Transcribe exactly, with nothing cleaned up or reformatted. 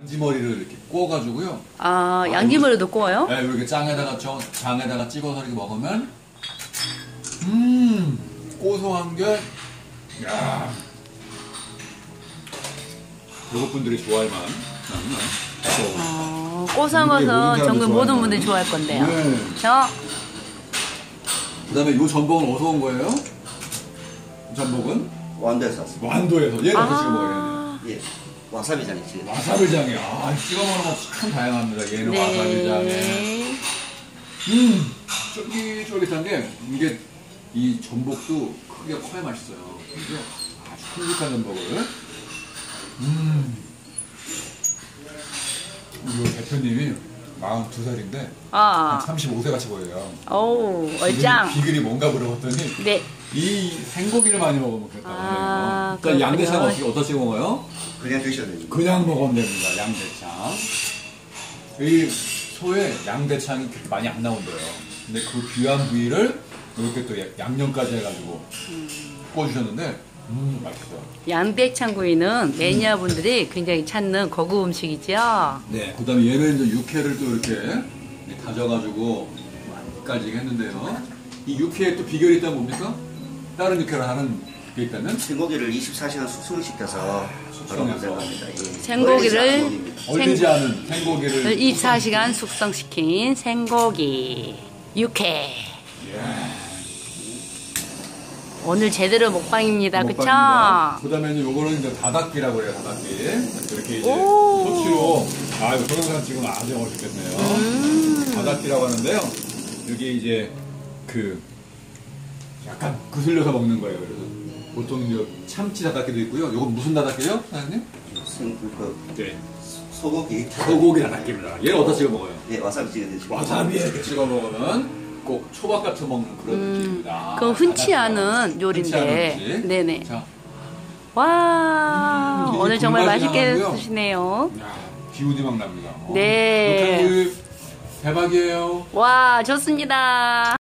양지머리를 이렇게 구워가지고요. 아, 양지머리도 구워요? 네, 이렇게 장에다가 저, 장에다가 찍어서 이렇게 먹으면 음 고소한 게 야. 외국분들이 좋아할 만한. 어, 고소한 것은 전국 모든 분들이 좋아할 건데요. 네. 저. 그다음에 이 전복은 어디서 온 거예요? 전복은 완도에서 왔습니다. 완도에서. 얘는 아. 어떻게 먹어요? 예, 와사비장에 지금. 와사비장이 아 찍어 먹는 거 참 다양합니다. 얘는 네. 와사비장에 음 쫄깃쫄깃한 게 이게 이 전복도 크게 커야 맛있어요. 이게 아주 큼직한 전복을 음 우리 대표님이 마흔두 살인데 아. 한 삼십오 세 같이 보여요. 오, 얼짱. 비글이, 비글이 뭔가 물어봤더니 네. 이 생고기를 많이 먹으면 좋다고 아, 하네요. 그러니까 양대창 어떻게, 어떻게 먹어요? 그냥 드셔도 됩니다. 그냥 먹으면 됩니다. 양대창. 이 소에 양대창이 그렇게 많이 안 나온대요. 근데 그 귀한 부위를 이렇게 또 양념까지 해가지고 구워주셨는데 음 맛있어요. 양대창구이는 매니아분들이 굉장히 찾는 고급 음식이죠. 네. 그 다음에 얘는 이제 육회를 또 이렇게 다져가지고 까지 했는데요. 이 육회에 또 비결이 있다면 뭡니까? 다른 육회를 하는 게 있다면? 생고기를 이십사 시간 숙성시켜서 바로 만든 겁니다. 예. 생고기를 얼리지 않은 생고기를 이십사 시간 숙성시킨 생고기 육회. 오늘 제대로 먹방입니다. 그쵸? 그 다음에 요거는 이제 다닥기라고 해요. 다닥기. 이렇게 이제 오. 토치로 아 이거 동영상 찍으면 아주 멋있겠네요. 음. 다닥기라고 하는데요. 이게 이제 그 약간 그슬려서 먹는 거예요. 그래서 보통 이제 참치 다닥기도 있고요. 요건 무슨 다닥기예요, 사장님? 생, 그, 네. 소고기. 소고기 다닥기입니다. 얘는 어디다 찍어 먹어요? 예, 와사비 찍어 드시고. 와사비에 이렇게 찍어 먹으면 꼭 초밥 같이 먹는 그런 음, 느낌입니다. 그건 흔치 다닥기가. 않은 요리인데. 흔치 않은 음식. 네네. 자, 와, 음, 오늘 이게 정말 불맛이 맛있게 나고요. 드시네요. 야, 기운이 막 납니다. 어. 네. 육회구이 대박이에요. 와, 좋습니다.